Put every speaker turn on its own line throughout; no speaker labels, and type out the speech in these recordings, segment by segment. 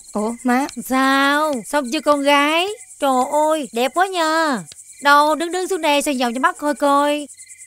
Ủa má?
Sao? Xong chưa con gái? Trời ơi, đẹp quá nha. Đâu, đứng xuống đây xoay vòng cho mắt coi coi.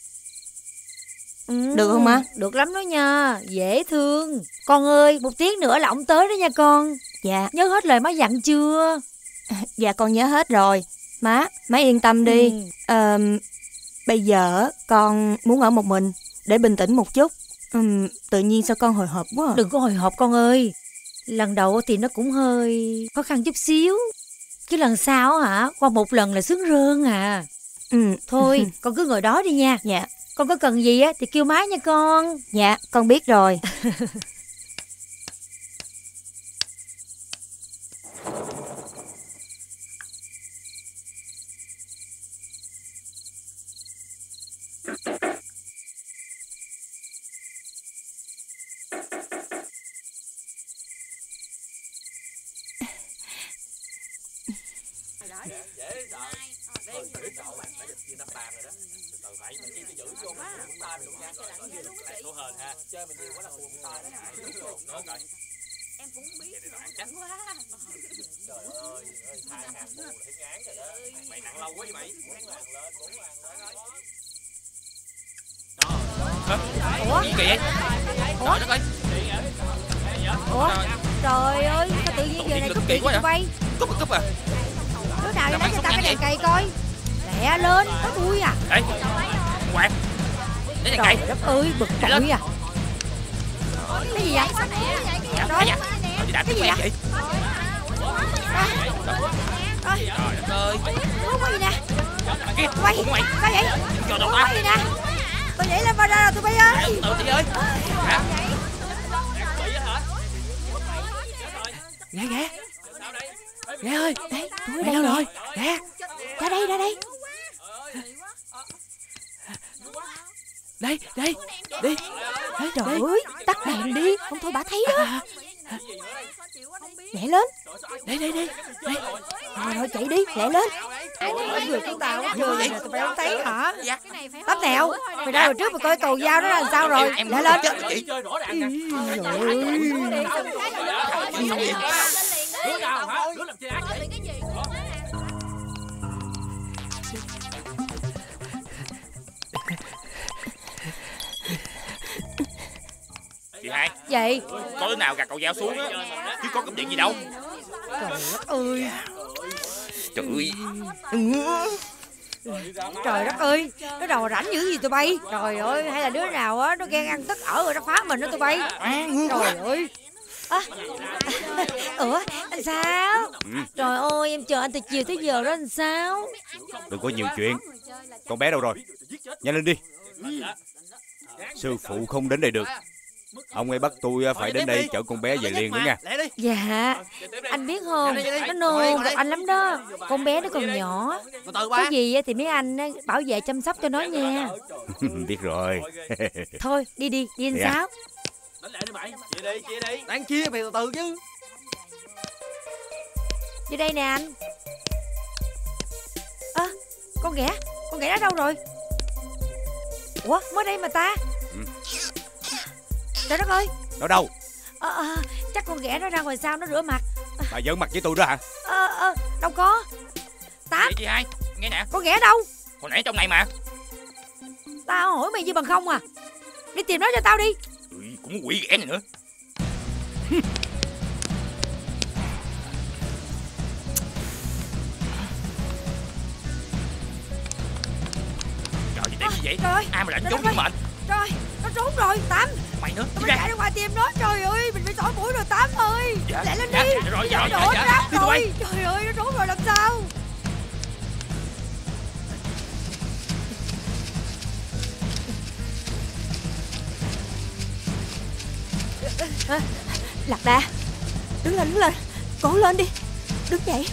Được không má?
Được lắm đó nha, dễ thương. Con ơi, 1 tiếng nữa là ổng tới đó nha con.
Dạ.
Nhớ hết lời má dặn chưa?
Dạ con nhớ hết rồi. Má yên tâm đi. Bây giờ con muốn ở một mình để bình tĩnh một chút. Tự nhiên sao con hồi hộp quá à.
Đừng có hồi hộp con ơi. Lần đầu thì nó cũng hơi khó khăn chút xíu, chứ lần sau hả, qua một lần là sướng rơn à. Thôi con cứ ngồi đó đi nha.
Dạ.
Con có cần gì á thì kêu má nha con.
Dạ con biết rồi.
Em cũng biết chắc quá. Trời ơi, 2 hạt bù là thấy ngán rồi đó. Mày nặng lâu quá vậy mày. 4 ngàn lên, 4 ngàn lên.
Ủa?
Gì kỳ vậy?
Ủa?
Trời đất ơi.
Ủa? Trời ơi, sao tự nhiên giờ này cúp điện cho tụi bay?
Cúp à?
Đứa nào đi lấy cho tao cái đèn cày coi. Lẹ lên, có tôi à.
Ê, quạt. Lấy đèn cày.
Trời đất ơi, bực bội à. Cái gì vậy?
Cái gì vậy?
Trời
đất ơi.
Không có gì nè.
Kìa,
Quay,
mày.
sao vậy?
Cho đâu
Không
ta?
có gì nè. Tôi nhảy lên vào ra rồi tụi bay ơi.
Tự đi ơi.
Ghé Ghé ơi. Đấy, tôi đây rồi. Ghé. Ra đây. Đây. Đi. Trời ơi, tắt đèn đi. Không thôi bà thấy đó. Nhảy lên. Đây. Rồi chạy đi, nhảy lên.
Người của tao chưa vậy nè, tụi bay không thấy hả? Tấm Nèo, mày ra hồi trước mà coi cầu dao đó là sao rồi? Lại lên.
Đứa nào hả? Đứa làm chơi ác vậy? Chị Hai.
Vậy
Có đứa nào gạt cậu dao xuống á, chứ có cảm điện gì đâu.
trời đất ơi.
Trời ơi.
Trời đất ơi, nó đầu rảnh dữ gì tụi bay? Trời ơi, hay là đứa nào á nó ghen ăn tức ở rồi nó phá mình đó tụi bay. Trời ơi. Ủa, anh sao? Trời ơi, em chờ anh từ chiều tới giờ đó anh sao?
Đừng có nhiều chuyện. Con bé đâu rồi? Nhanh lên đi. Sư phụ không đến đây được. Ông ấy bắt tôi phải đến đây chở con bé về liền nữa nha.
Dạ, anh biết không, nó nôn gặp anh lắm đó. Con bé nó còn nhỏ. Có gì thì mấy anh bảo vệ chăm sóc cho nó nha.
Biết rồi.
Thôi, đi anh Sáu.
Chia đi.
Đang chia mày từ từ chứ.
Vô đây nè anh. Con ghẻ đó đâu rồi? Ủa, mới đây mà ta. Trời đất ơi.
Nó đâu?
Chắc con ghẻ nó ra ngoài sau nó rửa mặt.
Bà giỡn mặt với tôi đó hả?
Đâu có. Tám.
Chị Hai, nghe nè.
Con ghẻ đâu?
Hồi nãy trong này mà.
Tao hỏi mày như bằng không à. Đi tìm nó cho tao đi.
Cũng quỷ ghẻ này nữa. Trời gì đẹp như vậy?
Trời ơi.
Ai mà lại trốn với mình?
Trời, nó trốn rồi Tám.
Mày nữa.
Tụi mày chạy ra ngoài tìm nó. Trời ơi, mình phải xỏ mũi rồi Tám ơi. Lại lên đi.
Rồi.
Nó ráp rồi. Trời ơi, nó trốn rồi làm sao?
Lạc Đà, đứng lên. Cố lên đi. Đứng dậy.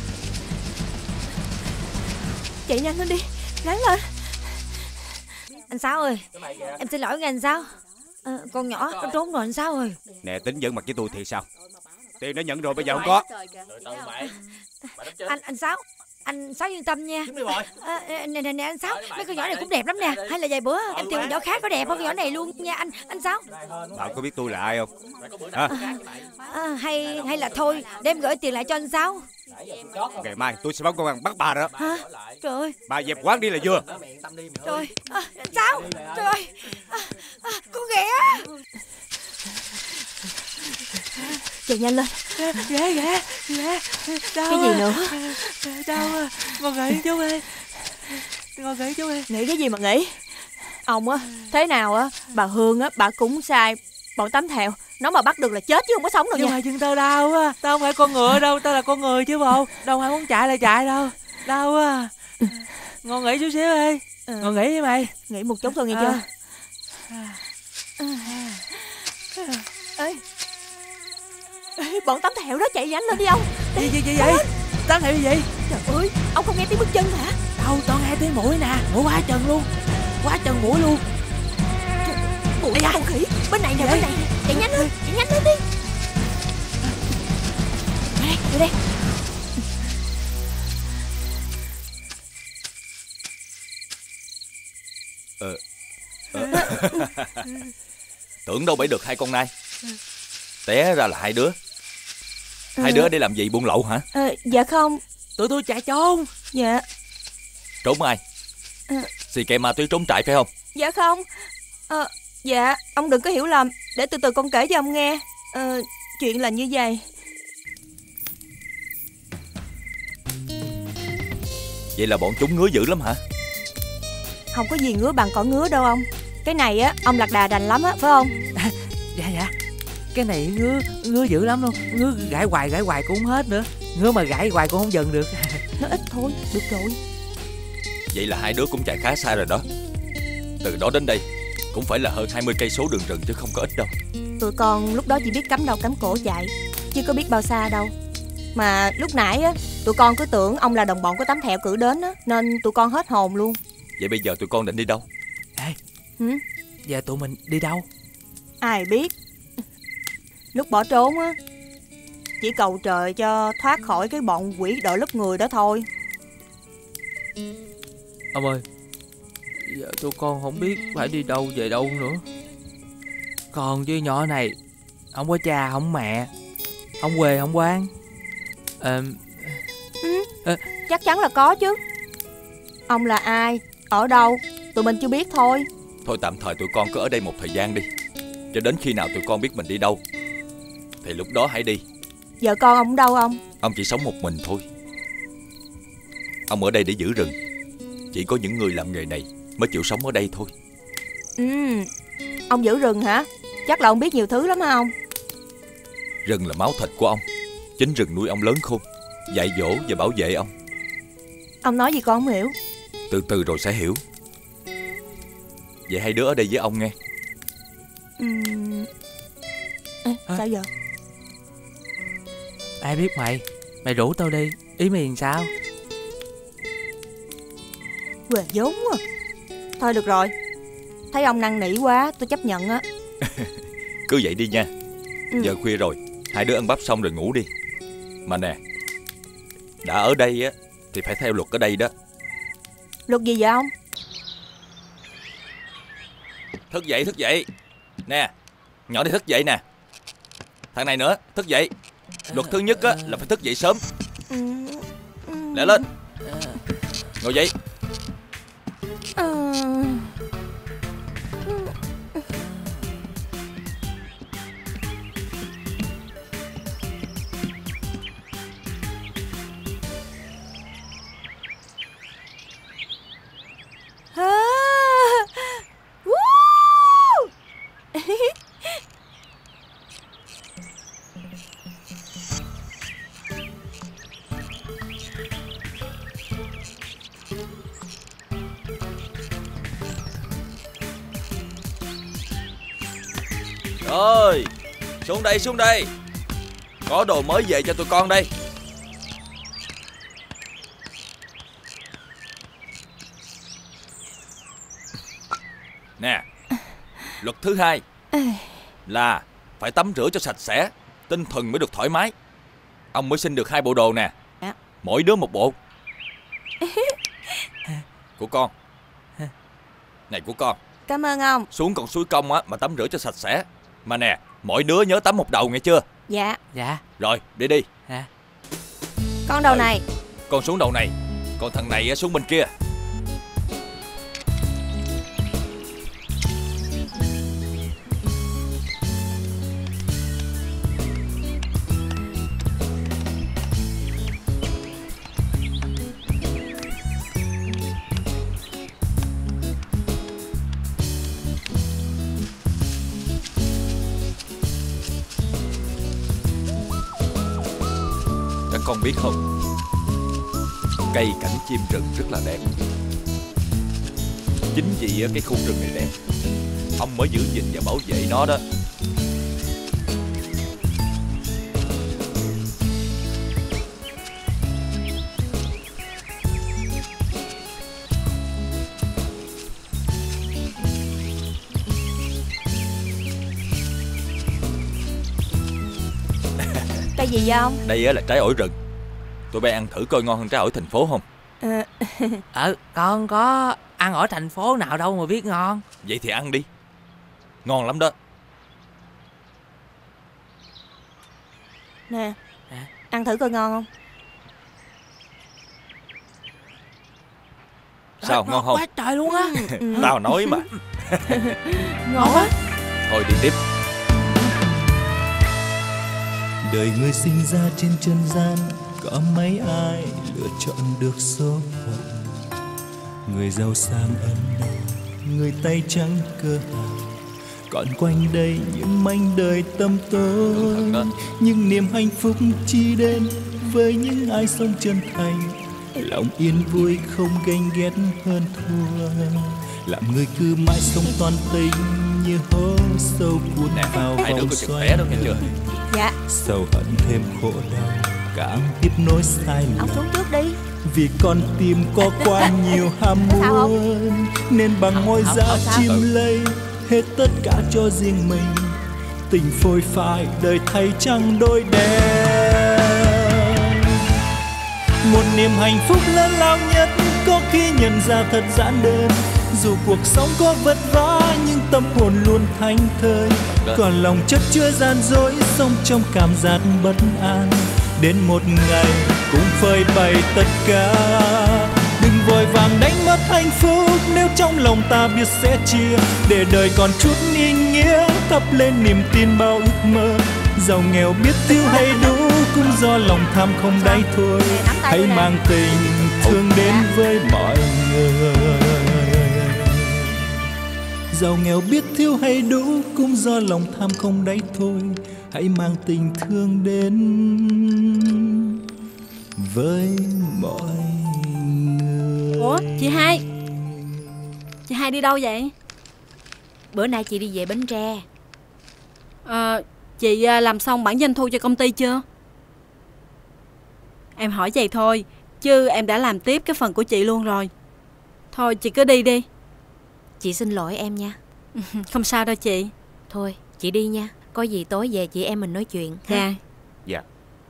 Chạy nhanh lên đi. Ráng lên.
Anh Sáu ơi, em xin lỗi nghe anh Sáu. Con nhỏ nó trốn rồi anh Sáu ơi.
Nè, tính giỡn mặt với tôi thì sao? Tiền nó nhận rồi bây giờ không có.
Anh Sáu, Anh Sáu yên tâm nha.
Chúng đi rồi.
Nè anh Sáu, mấy con nhỏ này cũng đẹp lắm nè. Hay là vài bữa em tìm con nhỏ khác có đẹp hơn con nhỏ này luôn nha anh Sáu.
Bạn có biết tôi là ai không? Hả?
Hay là thôi, đem gửi tiền lại cho anh Sáu.
Ngày mai tôi sẽ báo công an bắt bà đó.
Hả? Trời ơi.
Bà dẹp quán đi là vừa.
Trời anh Sáu. Trời ơi. Con ghẻ.
Chạy nhanh lên.
Ghẻ. Đau.
Cái gì nữa?
Đau. Con nghỉ chú ơi.
Nghĩ cái gì mà nghĩ? Ông á, thế nào á, bà Hương á, bà cũng sai bọn Tám Thèo. Nó mà bắt được là chết chứ không có sống đâu nha.
Nhưng mà chân tao đau á. Tao không phải con ngựa đâu, tao là con người chứ bộ. Đâu phải muốn chạy là chạy đâu. Đau á. Ngon nghỉ chút xíu đi. Ngon nghỉ với mày.
Nghỉ một chút thôi nghe chưa? Ê, bọn Tám Thèo đó, chạy nhanh lên đi ông.
Gì vậy? Tám Thèo gì vậy?
Trời ơi, ông không nghe tiếng bước chân hả?
Đâu, tao nghe tiếng mũi nè. Mũi quá chừng luôn. Quá chừng mũi luôn.
Mũi con khỉ. Bên này nè, bên này. Chạy nhanh lên đi. Vô đây.
Tưởng đâu bẫy được hai con nai, té ra là hai đứa. Hai đứa để làm gì, buôn lậu hả?
Dạ không.
Tụi tôi chạy trốn.
Dạ.
Trốn ai? Xì kè ma túy trốn trại phải không?
Dạ không. Dạ, ông đừng có hiểu lầm. Để từ từ con kể cho ông nghe. Chuyện là như vậy.
Vậy là bọn chúng ngứa dữ lắm hả?
Không có gì ngứa bằng cỏ ngứa đâu ông. Cái này á, ông lạc đà đành lắm á, phải không?
Dạ. Cái này ngứa dữ lắm luôn. Ngứa gãi hoài cũng không hết nữa. Ngứa mà gãi hoài cũng không dừng được.
Nó ít thôi, được rồi.
Vậy là hai đứa cũng chạy khá xa rồi đó. Từ đó đến đây cũng phải là hơn 20 cây số đường rừng chứ không có ít đâu.
Tụi con lúc đó chỉ biết cắm đầu cắm cổ chạy, chứ có biết bao xa đâu. Mà lúc nãy á, tụi con cứ tưởng ông là đồng bọn của Tám Thèo cử đến á, nên tụi con hết hồn luôn.
Vậy bây giờ tụi con định đi đâu?
Ê, giờ tụi mình đi đâu?
Ai biết. Lúc bỏ trốn á, chỉ cầu trời cho thoát khỏi cái bọn quỷ đội lớp người đó thôi.
Ông ơi, giờ tụi con không biết phải đi đâu về đâu nữa. Còn với nhỏ này, không có cha không mẹ, không quê không quán.
Chắc chắn là có chứ. Ông là ai, ở đâu, tụi mình chưa biết thôi.
Thôi tạm thời tụi con cứ ở đây một thời gian đi, cho đến khi nào tụi con biết mình đi đâu thì lúc đó hãy đi.
Vợ con ông đâu ông?
Ông chỉ sống một mình thôi. Ông ở đây để giữ rừng. Chỉ có những người làm nghề này mới chịu sống ở đây thôi.
Ông giữ rừng hả? Chắc là ông biết nhiều thứ lắm hả ông?
Rừng là máu thịt của ông. Chính rừng nuôi ông lớn khôn, dạy dỗ và bảo vệ ông.
Ông nói gì con không hiểu.
Từ từ rồi sẽ hiểu. Vậy hai đứa ở đây với ông nghe.
Sao giờ?
Ai biết mày rủ tao đi. Ý mày làm sao?
Quê vốn à. Thôi được rồi, thấy ông năn nỉ quá, tôi chấp nhận á.
Cứ vậy đi nha. Giờ khuya rồi, hai đứa ăn bắp xong rồi ngủ đi. Mà nè, đã ở đây á thì phải theo luật ở đây đó.
Luật gì vậy ông?
Thức dậy. Nè, nhỏ đi thức dậy nè. Thằng này nữa, thức dậy. Luật thứ nhất á là phải thức dậy sớm. Lẹ lên. Ngồi dậy. Rồi, xuống đây. Có đồ mới về cho tụi con đây. Nè, luật thứ hai là phải tắm rửa cho sạch sẽ, tinh thần mới được thoải mái. Ông mới xin được 2 bộ đồ nè. Mỗi đứa 1 bộ. Của con. Này của con.
Cảm ơn ông.
Xuống con suối công á mà tắm rửa cho sạch sẽ. Mà nè, mỗi đứa nhớ tắm một đầu nghe chưa?
Dạ.
Dạ.
Rồi, đi.
Con đầu này.
Con xuống đầu này. Còn thằng này xuống bên kia. Các con biết không, cây cảnh chim rừng rất là đẹp. Chính vì cái khu rừng này đẹp, ông mới giữ gìn và bảo vệ nó đó.
Cây gì vậy ông?
Đây là trái ổi rừng. Tụi bay ăn thử coi ngon hơn trái ổi thành phố không?
Con có ăn ở thành phố nào đâu mà biết ngon.
Vậy thì ăn đi. Ngon lắm đó.
Nè, ăn thử coi ngon không?
Sao, ngon không?
Quá trời luôn á.
Tao nói mà.
Ngon quá.
Thôi đi tiếp.
Đời người sinh ra trên trần gian, có mấy ai lựa chọn được số phận. Người giàu sang ân đau, người tay trắng cơ hàng. Còn quanh đây những manh đời tăm tối, những niềm hạnh phúc chỉ đến với những ai sống chân thành. Lòng yên vui không ganh ghét hơn thua, làm người cứ mãi sống toàn tình như hố sâu cuốn vào vòng xoay đời.
Dạ.
Sâu hận thêm khổ đau, càng tiếp nối sai lầm.
Ông xuống trước đi.
Vì con tim có quá nhiều ham muốn, nên bằng môi da chim lây hết tất cả cho riêng mình. Tình phôi phai đời thay chẳng đôi đen. Một niềm hạnh phúc lớn lao nhất có khi nhận ra thật giản đơn. Dù cuộc sống có vất vả nhưng tâm hồn luôn thánh thơi. Còn lòng chất chứa gian dối, sống trong cảm giác bất an. Đến một ngày cũng phơi bày tất cả. Đừng vội vàng đánh mất hạnh phúc nếu trong lòng ta biết sẽ chia. Để đời còn chút ý nghĩa, thắp lên niềm tin bao ước mơ. Giàu nghèo biết thiếu hay đủ cũng do lòng tham không đáy thôi. Hãy mang tình thương đến với mọi người. Giàu nghèo biết thiếu hay đủ cũng do lòng tham không đáy thôi. Hãy mang tình thương đến với mọi người.
Ủa chị Hai, chị Hai đi đâu vậy?
Bữa nay chị đi về Bến Tre.
Chị làm xong bản doanh thu cho công ty chưa? Em hỏi vậy thôi, chứ em đã làm tiếp cái phần của chị luôn rồi. Thôi chị cứ đi đi.
Chị xin lỗi em nha.
Không sao đâu chị.
Thôi chị đi nha. Có gì tối về chị em mình nói chuyện.
Dạ.
Dạ.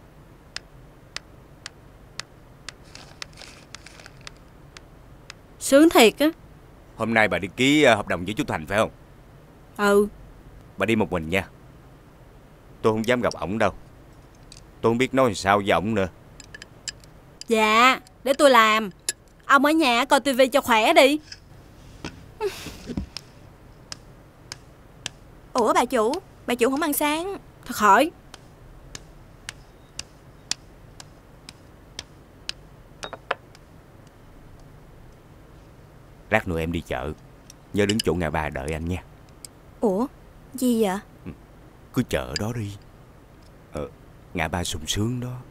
Sướng thiệt á.
Hôm nay bà đi ký hợp đồng với chú Thành phải không?
Ừ.
Bà đi một mình nha. Tôi không dám gặp ổng đâu. Tôi không biết nói sao với ổng nữa.
Dạ, để tôi làm. Ông ở nhà coi tivi cho khỏe đi.
Ủa bà chủ không ăn sáng.
Thật hỏi.
Lát nữa em đi chợ, nhớ đứng chỗ ngã ba đợi anh nha.
Ủa gì vậy?
Cứ chợ đó đi. Ngã ba sung sướng đó.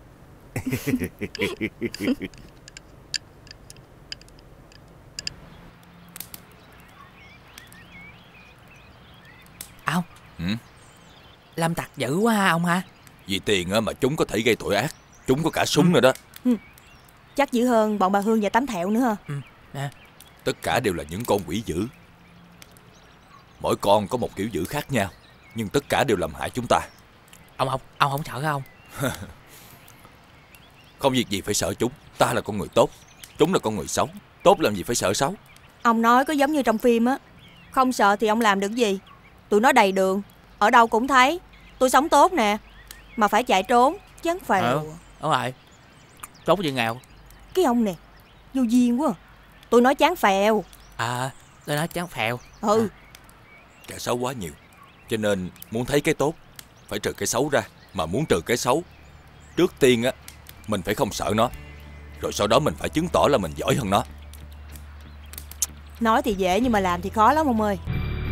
Ông làm tặc dữ quá ha ông ha.
Vì tiền mà chúng có thể gây tội ác. Chúng có cả súng nữa đó.
Chắc dữ hơn bọn bà Hương và Tám Thẹo nữa ha.
Tất cả đều là những con quỷ dữ. Mỗi con có một kiểu dữ khác nhau, nhưng tất cả đều làm hại chúng ta.
Ông không sợ không?
Không việc gì phải sợ chúng. Ta là con người tốt. Chúng là con người xấu, tốt làm gì phải sợ xấu.
Ông nói có giống như trong phim á. Không sợ thì ông làm được gì? Tụi nó đầy đường, ở đâu cũng thấy. Tôi sống tốt nè, mà phải chạy trốn, chán phèo.
Đúng rồi. Trốn gì nghèo.
Cái ông nè, vô duyên quá. Tôi nói chán phèo.
Tôi nói chán phèo.
Kẻ xấu quá nhiều, cho nên muốn thấy cái tốt phải trừ cái xấu ra. Mà muốn trừ cái xấu, trước tiên á, mình phải không sợ nó, rồi sau đó mình phải chứng tỏ là mình giỏi hơn nó.
Nói thì dễ nhưng mà làm thì khó lắm ông ơi.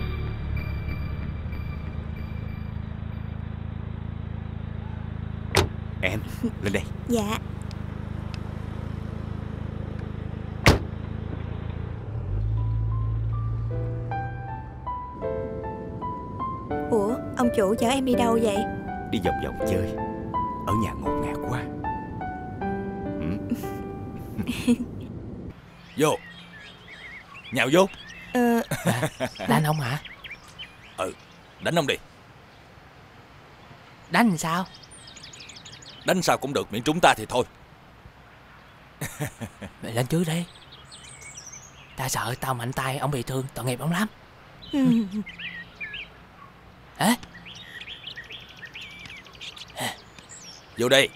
Em, lên đây.
Dạ. Ủa, ông chủ chở em đi đâu vậy?
Đi vòng vòng chơi. Ở nhà ngột ngạt quá.
Vô. Nhào vô.
Đánh ông hả?
Đánh ông đi.
Đánh làm sao?
Đánh sao cũng được, miễn trúng ta thì thôi.
Mày lên trước đi. Ta sợ tao mạnh tay ông bị thương, tội nghiệp ông lắm. Hả?
Vô đây.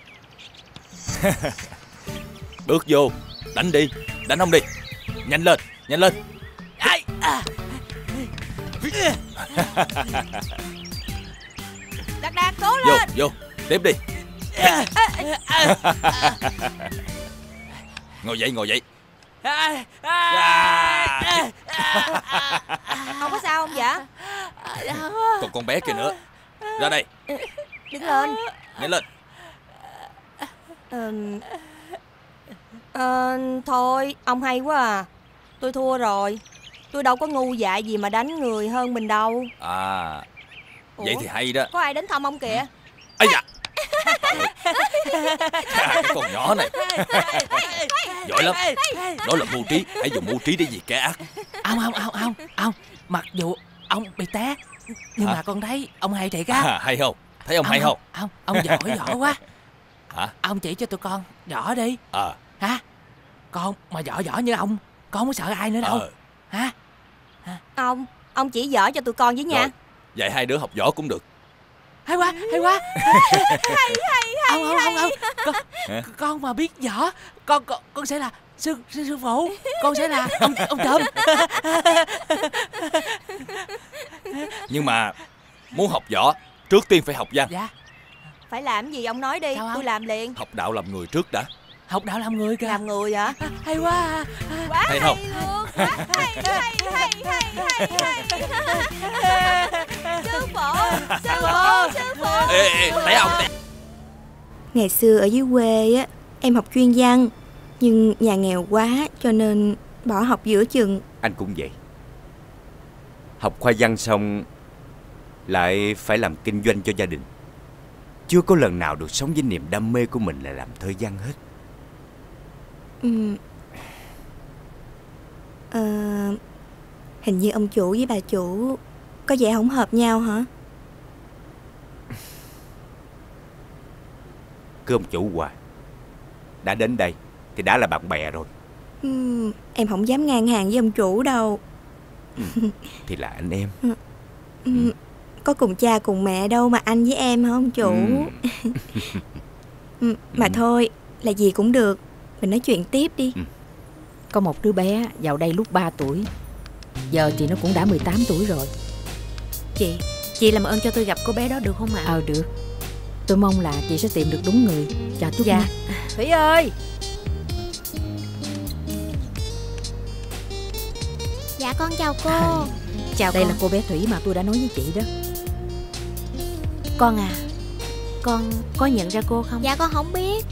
Bước vô. Đánh đi. Đánh ông đi. Nhanh lên. Nhanh lên.
Đạt Đạt, cố lên.
Vô. Tiếp đi. Ngồi dậy.
Không có sao không dạ?
Còn con bé kia nữa. Ra đây.
Đứng lên.
Nhanh lên.
Thôi, ông hay quá à. Tôi thua rồi. Tôi đâu có ngu dại gì mà đánh người hơn mình đâu.
Vậy thì hay đó.
Có ai đến thăm ông kìa?
Ây da. Cái con nhỏ này giỏi lắm. Đó là mưu trí. Hãy dùng mưu trí để diệt kẻ ác.
Ông. Mặc dù ông bị té, nhưng mà con thấy ông hay thiệt á.
Hay không? Thấy ông hay không?
Ông giỏi quá.
Hả?
Ông chỉ cho tụi con võ đi.
Hả?
Con mà võ như ông, con không có sợ ai nữa đâu. Hả?
Ông chỉ dở cho tụi con với nha.
Rồi, dạy hai đứa học võ cũng được.
Hay quá. Ông. Con mà biết võ, con sẽ là sư phụ. Con sẽ là ông Trùm.
Nhưng mà muốn học võ, trước tiên phải học văn.
Dạ.
Phải làm gì ông nói đi. Tôi làm liền.
Học đạo làm người trước đã.
Học đạo làm người kìa.
Làm người hả?
Hay quá.
Quá
hay không?
Luôn. Quá hay. Sư phụ.
Ê, té ông.
Ngày xưa ở dưới quê á, em học chuyên văn, nhưng nhà nghèo quá cho nên bỏ học giữa chừng.
Anh cũng vậy. Học khoa văn xong lại phải làm kinh doanh cho gia đình. Chưa có lần nào được sống với niềm đam mê của mình là làm thơ văn hết.
Hình như ông chủ với bà chủ có vẻ không hợp nhau hả?
Cứ ông chủ hoài. Đã đến đây thì đã là bạn bè rồi.
Em không dám ngang hàng với ông chủ đâu.
Thì là anh em.
Có cùng cha cùng mẹ đâu mà anh với em hả ông chủ? Mà thôi, là gì cũng được. Mình nói chuyện tiếp đi.
Có một đứa bé vào đây lúc 3 tuổi. Giờ thì nó cũng đã 18 tuổi rồi.
Chị làm ơn cho tôi gặp cô bé đó được không ạ?
Được. Tôi mong là chị sẽ tìm được đúng người. Chào Trúc nha. Thủy ơi.
Dạ con chào cô.
Chào
Đây
con.
là cô bé Thủy mà tôi đã nói với chị đó.
Con à, con có nhận ra cô không?
Dạ con không biết.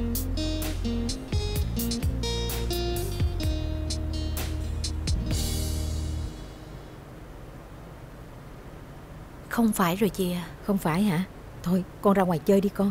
Không phải rồi chị à.
Không phải hả? Thôi con ra ngoài chơi đi con.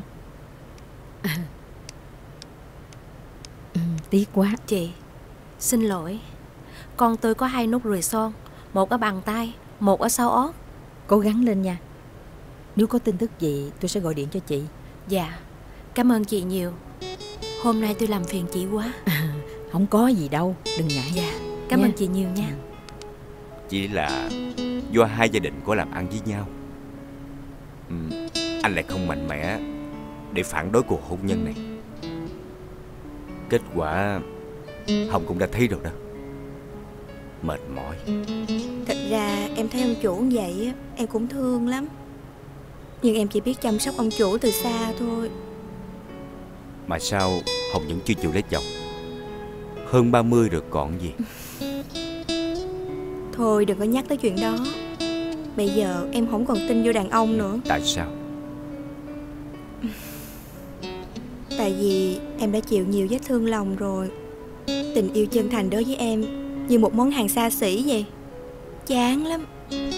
Tiếc quá.
Chị, xin lỗi. Con tôi có 2 nốt ruồi son, một ở bàn tay, một ở sau ót.
Cố gắng lên nha. Nếu có tin tức gì tôi sẽ gọi điện cho chị.
Dạ, cảm ơn chị nhiều. Hôm nay tôi làm phiền chị quá.
Không có gì đâu, đừng ngại.
Dạ, cảm ơn chị nhiều nha.
Chỉ là do hai gia đình có làm ăn với nhau, anh lại không mạnh mẽ để phản đối cuộc hôn nhân này. Kết quả Hồng cũng đã thấy rồi đó. Mệt mỏi.
Thật ra em thấy ông chủ vậy em cũng thương lắm. Nhưng em chỉ biết chăm sóc ông chủ từ xa thôi.
Mà sao Hồng vẫn chưa chịu lấy chồng? Hơn 30 rồi còn gì.
Thôi đừng có nhắc tới chuyện đó. Bây giờ em không còn tin vô đàn ông nữa.
Tại sao?
Tại vì em đã chịu nhiều vết thương lòng rồi. Tình yêu chân thành đối với em như một món hàng xa xỉ vậy. Chán lắm.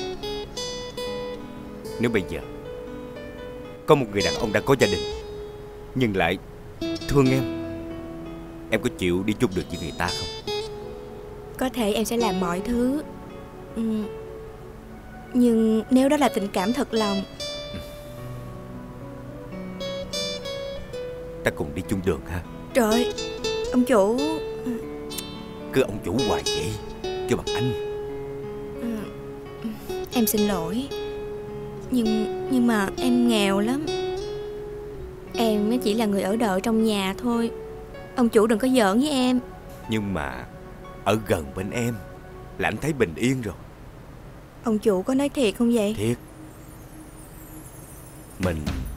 Nếu bây giờ có một người đàn ông đã có gia đình nhưng lại thương em có chịu đi chung được với người ta không?
Có thể em sẽ làm mọi thứ, nhưng nếu đó là tình cảm thật lòng.
Ta cùng đi chung đường ha.
Trời, ông chủ.
Cứ ông chủ hoài vậy, kêu bằng anh.
Em xin lỗi. Nhưng mà em nghèo lắm. Em chỉ là người ở đợ trong nhà thôi. Ông chủ đừng có giỡn với em.
Nhưng mà ở gần bên em là anh thấy bình yên rồi.
Ông chủ có nói thiệt không vậy?
Thiệt. Mình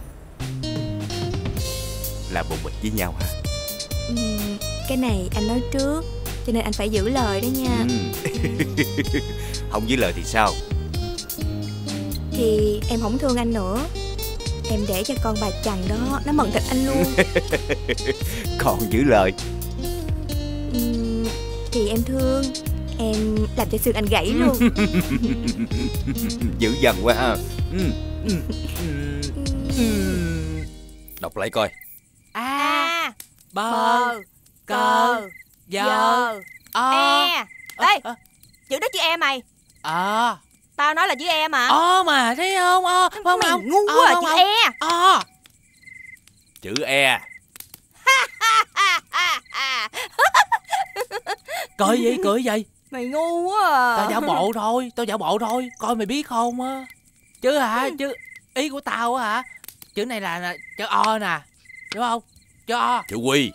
là bồ bịch với nhau ha.
Cái này anh nói trước, cho nên anh phải giữ lời đó nha.
Không giữ lời thì sao?
Thì em không thương anh nữa. Em để cho con bà chằn đó nó mần thịt anh luôn.
Còn giữ lời.
Thì em thương. Em làm cho xương anh gãy luôn.
Dữ dằn quá ha.
Đọc lại coi.
A
bờ
cờ giờ
e. Ê, chữ đó chữ e mày. Tao nói là chữ e mà.
Mà thấy không? Không
mày
không?
Ngu quá chữ e.
Chữ e.
Cười gì?
Mày ngu quá à.
Tao giả bộ thôi, coi mày biết không á. Chứ hả, chứ ý của tao á hả, chữ này là chữ o nè, đúng không? Chữ o.
Chữ quy.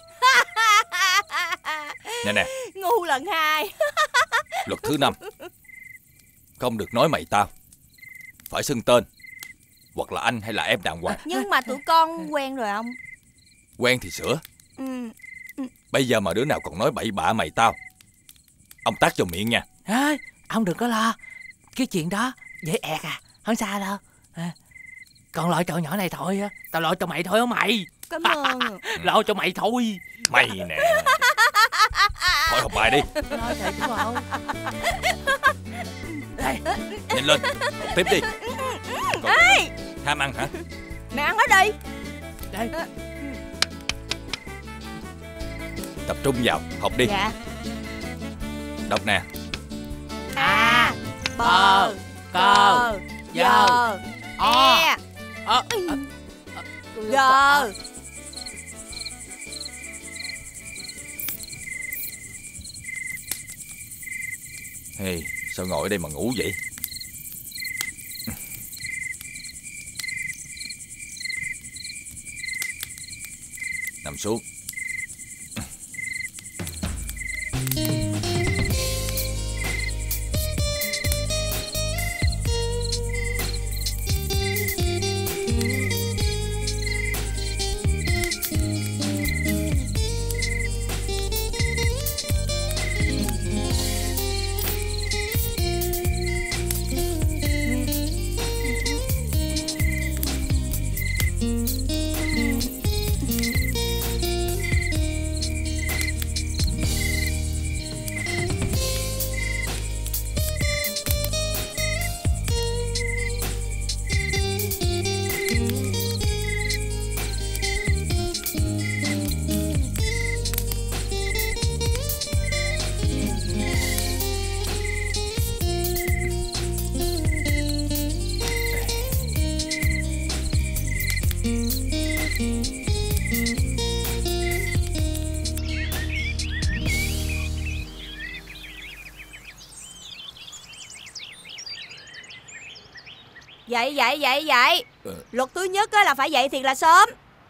Nè
Ngu lần 2.
Luật thứ 5. Không được nói mày tao, phải xưng tên, hoặc là anh hay là em đàng hoàng.
Nhưng mà tụi con quen rồi ông.
Quen thì sửa. Bây giờ mà đứa nào còn nói bậy bạ mày tao, ông tát vào miệng nha.
Ông đừng có lo, cái chuyện đó dễ ẹt à, không sao đâu. Còn lo cho nhỏ này thôi á, tao lo cho mày thôi á mày.
Cảm ơn.
Lo cho mày thôi.
Mày nè. Thôi học bài đi.
Lo thiệt chứ không.
Đây, nhanh lên, học tiếp đi.
Ê,
ham ăn hả?
mày ăn hết đi.
Đây.
Tập trung vào, học đi.
Dạ.
Đọc nè.
A bờ cờ giờ e giờ.
Hey, sao ngồi ở đây mà ngủ vậy? Nằm xuống.
Dậy. Luật thứ nhất là phải dậy thiệt là sớm.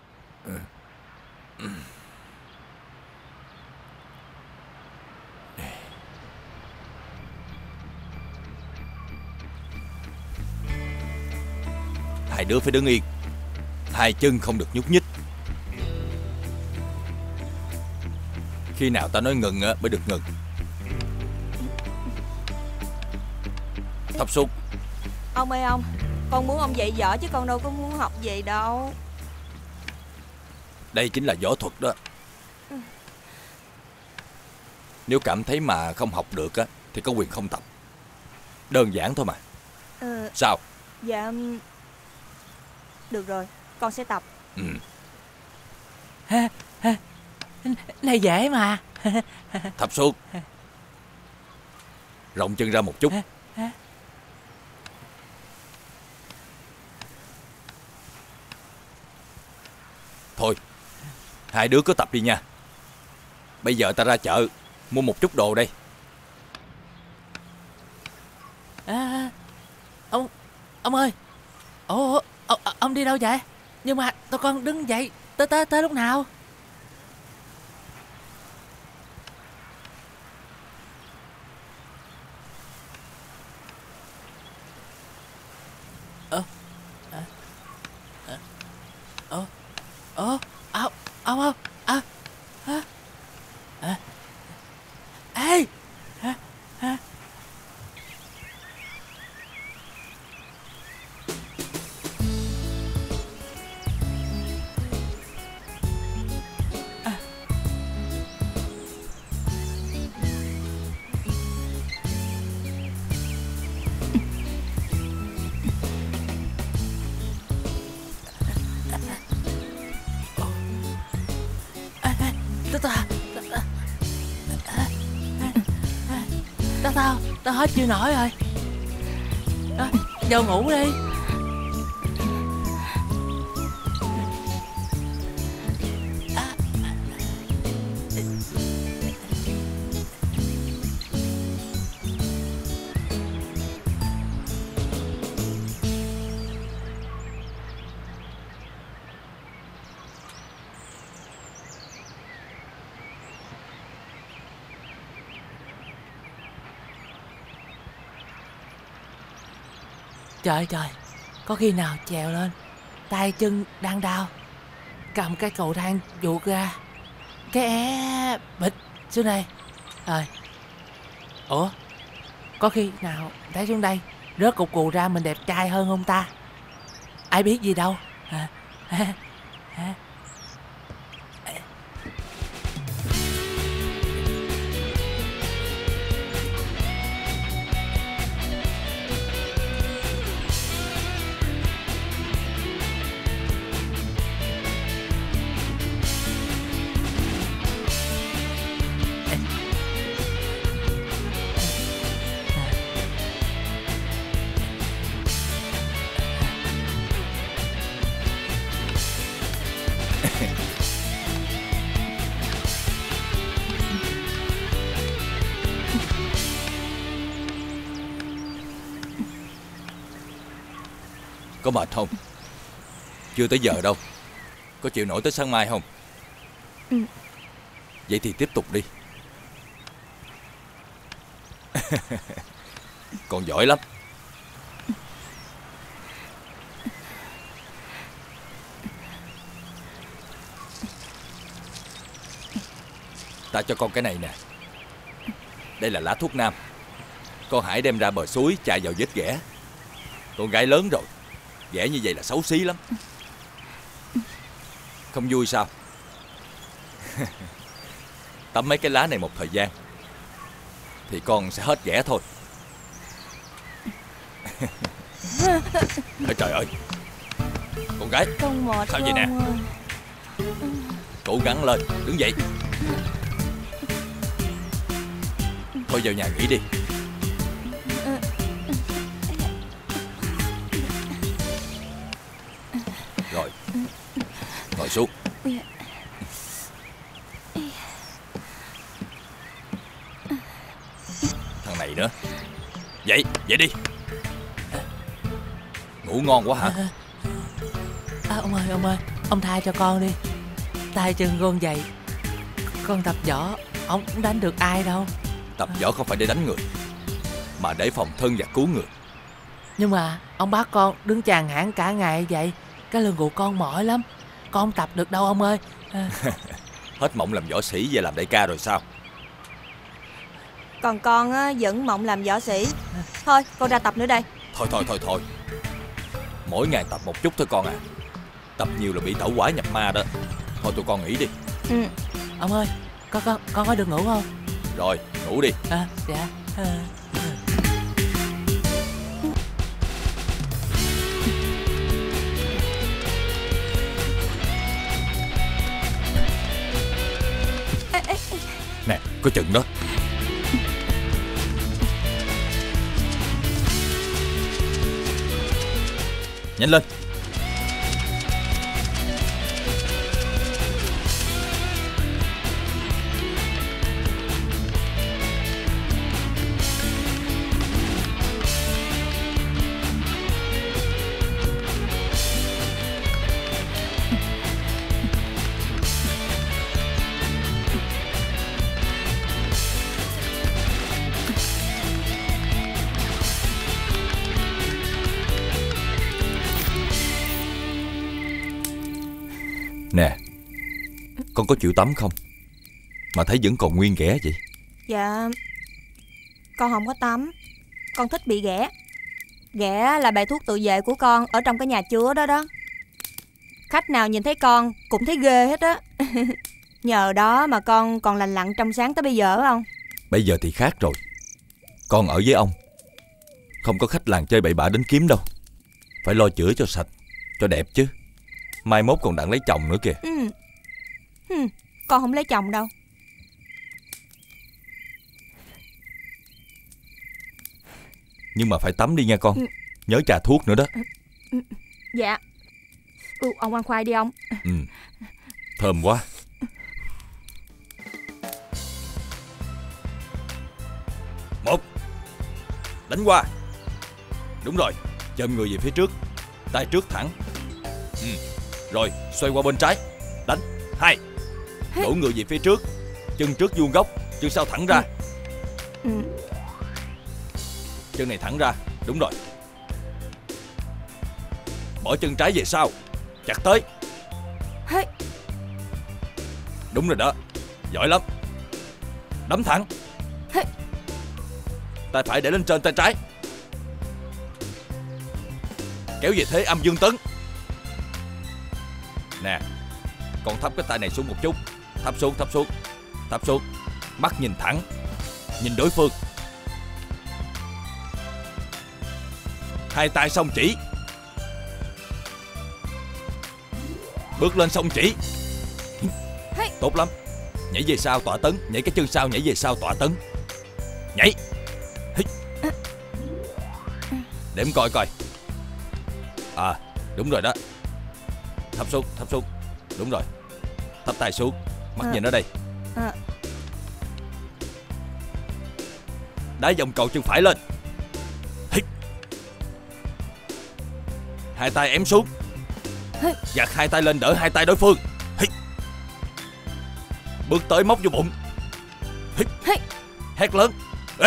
Hai đứa phải đứng yên, hai chân không được nhúc nhích. Khi nào ta nói ngừng mới được ngừng. Thập Xuân.
Ông ơi ông, con muốn ông dạy võ chứ con đâu có muốn học gì đâu.
Đây chính là võ thuật đó. Nếu cảm thấy mà không học được á thì có quyền không tập. Đơn giản thôi mà. Sao?
Dạ, được rồi, con sẽ tập.
Này dễ mà.
Thập Xuân, rộng chân ra một chút. Thôi, hai đứa cứ tập đi nha. Bây giờ ta ra chợ mua một chút đồ đây.
Ông ơi. Ồ, ông đi đâu vậy? Nhưng mà tụi con đứng dậy tới lúc nào? Ông ê. Tao hết chịu nổi rồi. Vô ngủ đi. Trời, có khi nào trèo lên tay chân đang đau, cầm cái cầu thang vụt ra, cái bịch xuống đây rồi. Ủa, có khi nào té xuống đây rớt cục cù ra mình đẹp trai hơn không ta? Ai biết gì đâu.
Có mệt không? Chưa tới giờ đâu. Có chịu nổi tới sáng mai không? Vậy thì tiếp tục đi. Con giỏi lắm. Ta cho con cái này nè. Đây là lá thuốc nam. Con hãy đem ra bờ suối chà vào vết ghẻ. Con gái lớn rồi, ghẻ như vậy là xấu xí lắm. Không vui sao? Tắm mấy cái lá này một thời gian thì con sẽ hết ghẻ thôi. Ôi trời ơi, con gái,
con mệt
sao vậy nè? Cố gắng lên, đứng dậy. Thôi vào nhà nghỉ đi. Rồi, ngồi xuống. Thằng này nữa. Dậy, dậy đi. Ngủ ngon quá hả?
Ông ơi, ông tha cho con đi. Tay chân con vậy, con tập võ ông cũng đánh được ai đâu.
Tập võ không phải để đánh người, mà để phòng thân và cứu người.
Nhưng mà ông bắt con đứng chàng hãng cả ngày vậy, cái lưng của con mỏi lắm. Con không tập được đâu ông ơi.
Hết mộng làm võ sĩ về làm đại ca rồi sao?
Còn con á, vẫn mộng làm võ sĩ. Thôi con ra tập nữa đây.
Thôi. Mỗi ngày tập một chút thôi con à. Tập nhiều là bị tẩu hỏa nhập ma đó. Thôi tụi con nghỉ đi.
Ông ơi, con có được ngủ không?
Rồi, ngủ đi.
Dạ.
Nè, có chừng đó. Nhanh lên. Nè, con có chịu tắm không? Mà thấy vẫn còn nguyên ghẻ vậy.
Dạ, con không có tắm. Con thích bị ghẻ. Ghẻ là bài thuốc tự vệ của con ở trong cái nhà chứa đó đó. Khách nào nhìn thấy con cũng thấy ghê hết á. Nhờ đó mà con còn lành lặn trong sáng tới bây giờ không?
Bây giờ thì khác rồi. Con ở với ông, không có khách làng chơi bậy bạ đến kiếm đâu. Phải lo chữa cho sạch, cho đẹp chứ. Mai mốt còn đặng lấy chồng nữa kìa.
Con không lấy chồng đâu.
Nhưng mà phải tắm đi nha con. Nhớ trà thuốc nữa đó.
Dạ. Ông ăn khoai đi ông.
Thơm quá. Một, đánh qua. Đúng rồi, chồm người về phía trước, tay trước thẳng. Rồi xoay qua bên trái, đánh. Hai, đổ người về phía trước, chân trước vuông góc, chân sau thẳng ra. Chân này thẳng ra, đúng rồi. Bỏ chân trái về sau, chặt tới. Đúng rồi đó, giỏi lắm. Đấm thẳng. Tay phải để lên trên tay trái, kéo về thế âm dương tấn. Nè, con thấp cái tay này xuống một chút. Thấp xuống. Mắt nhìn thẳng, nhìn đối phương. Hai tay song chỉ. Bước lên song chỉ. Tốt lắm. Nhảy về sau tọa tấn. Nhảy cái chân sau, nhảy về sau tọa tấn. Nhảy. Để em coi coi. Đúng rồi đó. Thấp xuống. Đúng rồi. Thấp tay xuống. Mắt nhìn ở đây. Đá vòng cầu chân phải lên. Hai tay ém xuống. Giặt hai tay lên đỡ hai tay đối phương. Bước tới móc vô bụng. Hét lớn.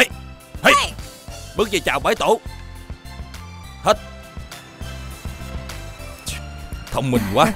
Bước về chào bái tổ. Hết. Thông minh quá.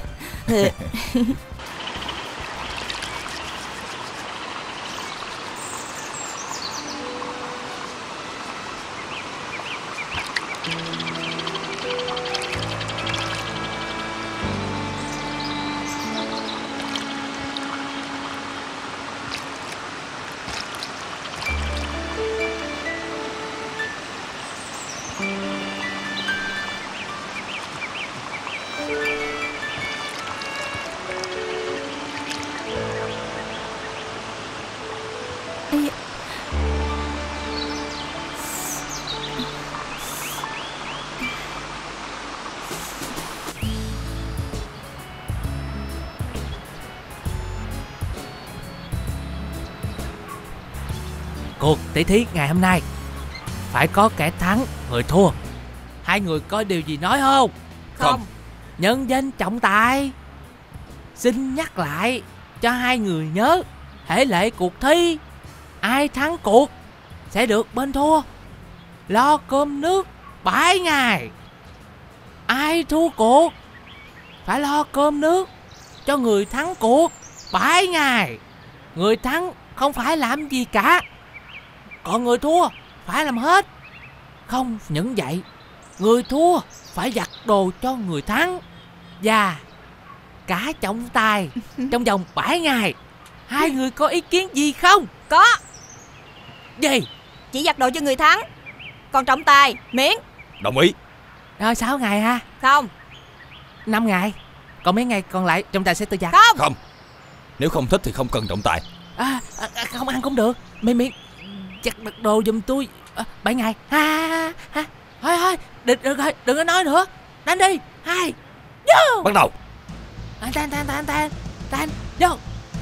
Cuộc tỷ thí ngày hôm nay phải có kẻ thắng người thua. Hai người có điều gì nói không?
Không.
Nhân danh trọng tài, xin nhắc lại cho hai người nhớ, thể lệ cuộc thi, ai thắng cuộc sẽ được bên thua lo cơm nước 7 ngày. Ai thua cuộc phải lo cơm nước cho người thắng cuộc 7 ngày. Người thắng không phải làm gì cả, còn người thua phải làm hết. Không những vậy, người thua phải giặt đồ cho người thắng và cả trọng tài trong vòng 7 ngày. Hai người có ý kiến gì không?
Có.
Gì?
Chỉ giặt đồ cho người thắng, còn trọng tài miễn.
Đồng ý.
Rồi 6 ngày ha?
Không.
5 ngày. Còn mấy ngày còn lại trọng tài sẽ tự giặt.
Không.
Không. Nếu không thích thì không cần trọng tài.
Không ăn cũng được. Miễn giặt đồ giùm tôi 7 ngày. Thôi được rồi, đừng có nói nữa. Đánh đi. 2 vô.
Bắt đầu.
Tan vô.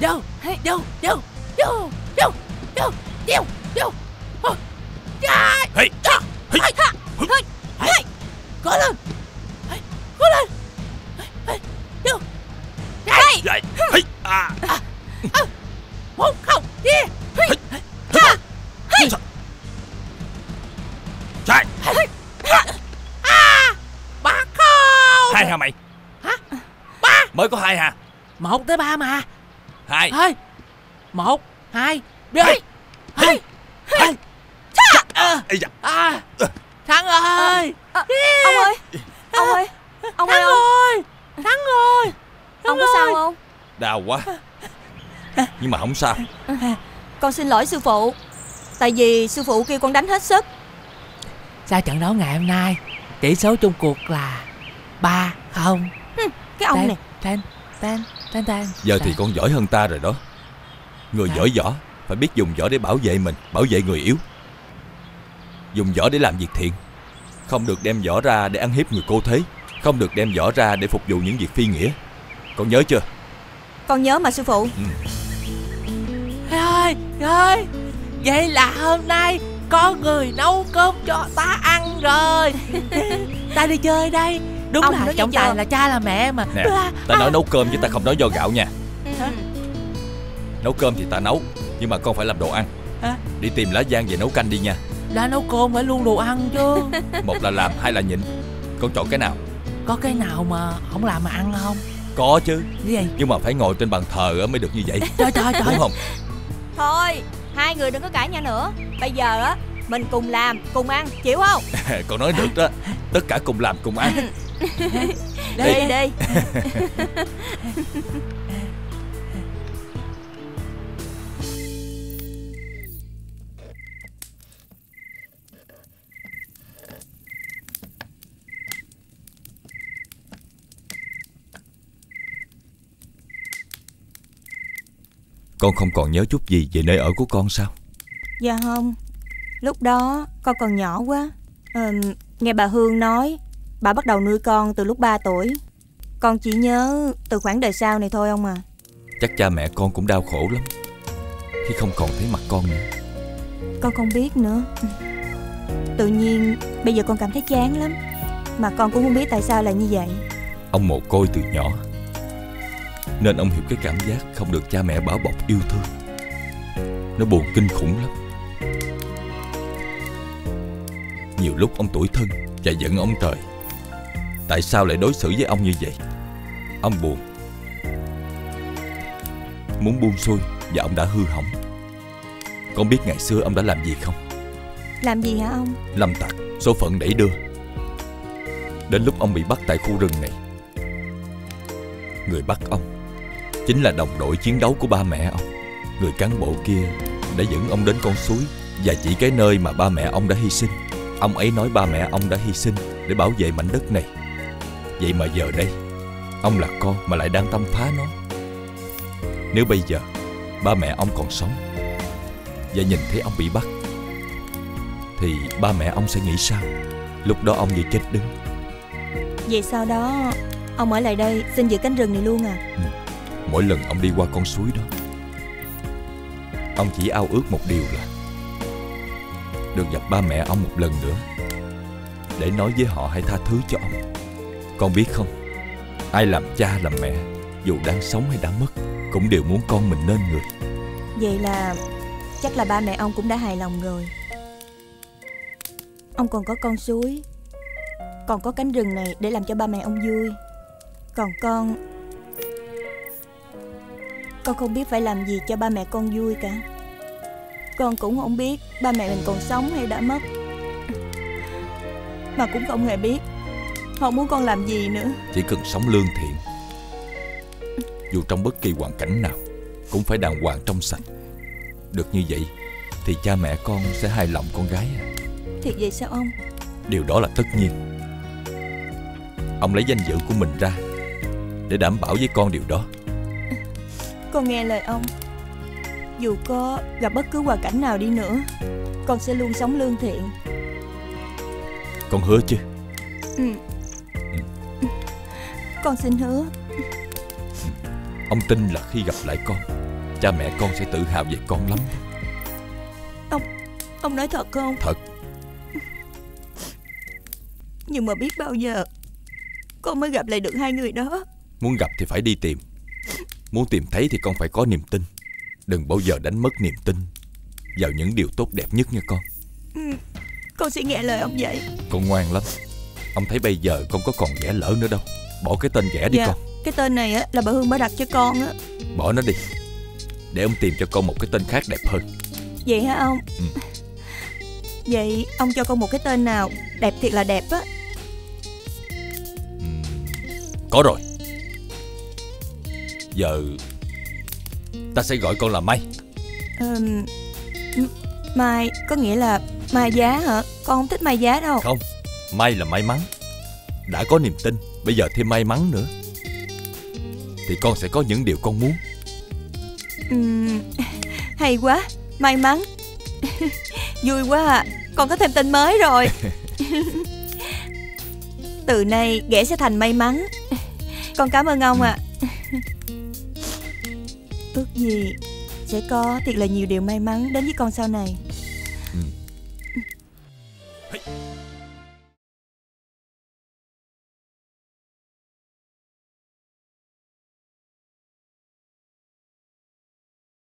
Hey.
Cố lên. Cố lên. Vô.
Dậy. Hey.
1 0 yeah.
Chạy.
3 không.
2 hả mày?
Hả? 3.
Mới có 2 hả?
1 tới 3 mà.
2.
Thôi. 1 2 2 2. Thắng ơi.
Ông ơi. Ông ơi ông.
Thắng rồi.
Ông có sao không?
Đau quá. Nhưng mà không sao.
Con xin lỗi sư phụ. Tại vì sư phụ kêu con đánh hết sức.
Sau trận đấu ngày hôm nay, tỷ số chung cuộc là 3-0.
Cái ông này.
Tan.
Giờ thì con giỏi hơn ta rồi đó. Người giỏi võ phải biết dùng võ để bảo vệ mình, bảo vệ người yếu. Dùng võ để làm việc thiện, không được đem võ ra để ăn hiếp người cô thế, không được đem võ ra để phục vụ những việc phi nghĩa. Con nhớ chưa?
Con nhớ mà sư phụ.
Rồi. Vậy là hôm nay có người nấu cơm cho ta ăn rồi. Ta đi chơi đây. Đúng
ông
là trọng tài là cha là mẹ mà.
Nè, ta nói nấu cơm chứ ta không nói do gạo nha. Nấu cơm thì ta nấu, nhưng mà con phải làm đồ ăn. Đi tìm lá giang về nấu canh đi nha.
Đã nấu cơm phải luôn đồ ăn chứ.
Một là làm, hai là nhịn. Con chọn cái nào?
Có cái nào mà không làm mà ăn không?
Có chứ.
Cái gì?
Nhưng mà phải ngồi trên bàn thờ mới được như vậy.
Trời.
Đúng không?
Thôi, hai người đừng có cãi nhau nữa. Bây giờ á, mình cùng làm, cùng ăn, chịu không?
Con nói được đó. Tất cả cùng làm, cùng ăn.
Đi.
Con không còn nhớ chút gì về nơi ở của con sao?
Dạ không. Lúc đó con còn nhỏ quá. Nghe bà Hương nói bà bắt đầu nuôi con từ lúc 3 tuổi. Con chỉ nhớ từ khoảng đời sau này thôi ông à.
Chắc cha mẹ con cũng đau khổ lắm khi không còn thấy mặt con nữa.
Con không biết nữa. Tự nhiên bây giờ con cảm thấy chán lắm. Mà con cũng không biết tại sao lại như vậy.
Ông mồ côi từ nhỏ, nên ông hiểu cái cảm giác không được cha mẹ bảo bọc yêu thương. Nó buồn kinh khủng lắm. Nhiều lúc ông tủi thân và giận ông trời. Tại sao lại đối xử với ông như vậy? Ông buồn, muốn buông xuôi, và ông đã hư hỏng. Con biết ngày xưa ông đã làm gì không?
Làm gì hả ông?
Lâm tặc, số phận đẩy đưa. Đến lúc ông bị bắt tại khu rừng này, người bắt ông chính là đồng đội chiến đấu của ba mẹ ông. Người cán bộ kia đã dẫn ông đến con suối và chỉ cái nơi mà ba mẹ ông đã hy sinh. Ông ấy nói ba mẹ ông đã hy sinh để bảo vệ mảnh đất này. Vậy mà giờ đây, ông là con mà lại đang tăm phá nó. Nếu bây giờ ba mẹ ông còn sống và nhìn thấy ông bị bắt, thì ba mẹ ông sẽ nghĩ sao? Lúc đó ông như chết đứng.
Vậy sau đó ông ở lại đây xin giữ cánh rừng này luôn à?
Mỗi lần ông đi qua con suối đó, ông chỉ ao ước một điều là được gặp ba mẹ ông một lần nữa. để nói với họ hãy tha thứ cho ông. Con biết không, ai làm cha làm mẹ, dù đang sống hay đã mất, cũng đều muốn con mình nên người.
Vậy là chắc là ba mẹ ông cũng đã hài lòng rồi. Ông còn có con suối, còn có cánh rừng này để làm cho ba mẹ ông vui. Còn con không biết phải làm gì cho ba mẹ con vui cả. Con cũng không biết ba mẹ mình còn sống hay đã mất, mà cũng không hề biết họ muốn con làm gì nữa.
Chỉ cần sống lương thiện, dù trong bất kỳ hoàn cảnh nào, cũng phải đàng hoàng trong sạch. Được như vậy thì cha mẹ con sẽ hài lòng con gái à.
Thiệt vậy sao ông?
Điều đó là tất nhiên. Ông lấy danh dự của mình ra để đảm bảo với con điều đó.
Con nghe lời ông. Dù có gặp bất cứ hoàn cảnh nào đi nữa, con sẽ luôn sống lương thiện.
Con hứa chứ?
Con xin hứa.
Ông tin là khi gặp lại con, cha mẹ con sẽ tự hào về con lắm.
Ông nói thật không?
Thật.
Nhưng mà biết bao giờ con mới gặp lại được hai người đó.
Muốn gặp thì phải đi tìm. Muốn tìm thấy thì con phải có niềm tin. Đừng bao giờ đánh mất niềm tin vào những điều tốt đẹp nhất nha con.
Con sẽ nghe lời ông vậy.
Con ngoan lắm. Ông thấy bây giờ con có còn ghẻ lỡ nữa đâu. Bỏ cái tên ghẻ đi con.
Cái tên này á là bà Hương bà đặt cho con á.
Bỏ nó đi, để ông tìm cho con một cái tên khác đẹp hơn.
Vậy hả ông? Vậy ông cho con một cái tên nào đẹp thiệt là đẹp á.
Có rồi. Giờ ta sẽ gọi con là May.
Mai có nghĩa là mai giá hả? Con không thích mai giá đâu.
Không, May là may mắn. Đã có niềm tin, bây giờ thêm may mắn nữa, thì con sẽ có những điều con muốn.
Hay quá, may mắn. Vui quá à, con có thêm tên mới rồi. Từ nay ghẻ sẽ thành may mắn. Con cảm ơn ông ạ. Ước gì sẽ có thiệt là nhiều điều may mắn đến với con sau này.